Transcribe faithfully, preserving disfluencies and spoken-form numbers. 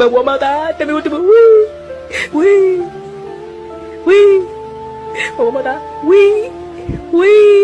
Me voy a matar. Este es mi último. Uy. Uy. Uy. Me voy a matar. Uy. Uy.